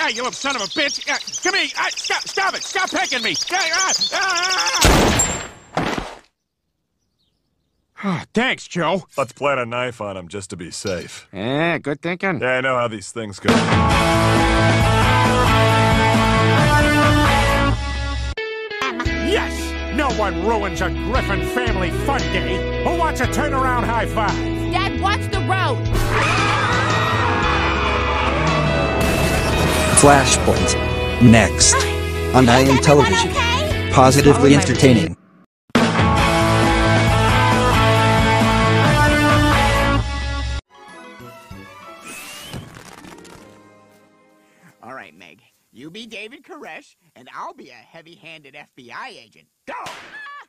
you little son of a bitch! Come here! Stop it! Stop pecking me! Thanks, Joe. Let's plant a knife on him just to be safe. Yeah, good thinking. Yeah, I know how these things go. Yes! No one ruins a Griffin family fun day. Who wants a turnaround high five? Dad, watch the road! Flashpoint. Next. On IM Television. Okay? Positively entertaining. All right, Meg. You be David Koresh, and I'll be a heavy-handed FBI agent. Go!